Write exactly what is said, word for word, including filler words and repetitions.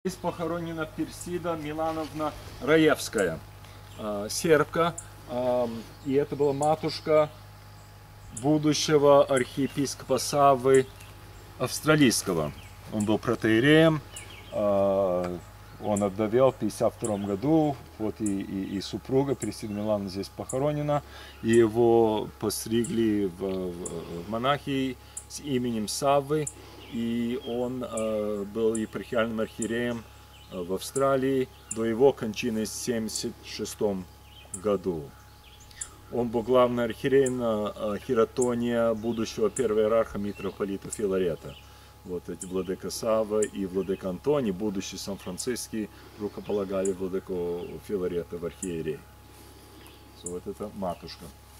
Здесь похоронена Персида Милановна Раевская, сербка, и это была матушка будущего архиепископа Саввы Австралийского. Он был протоиереем, он овдовел в пятьдесят втором году, вот и, и, и супруга Персида Милановна здесь похоронена, и его постригли в, в монахи с именем Саввы. И он э, был епархиальным архиереем э, в Австралии до его кончины в семьдесят шестом году. Он был главный архиерей на э, Хиротония будущего первого иерарха митрополита Филарета. Вот эти владыка Савва и владыка Антоний, будущий Сан-Франциский, рукополагали владыку Филарета в архиерей. Вот это матушка.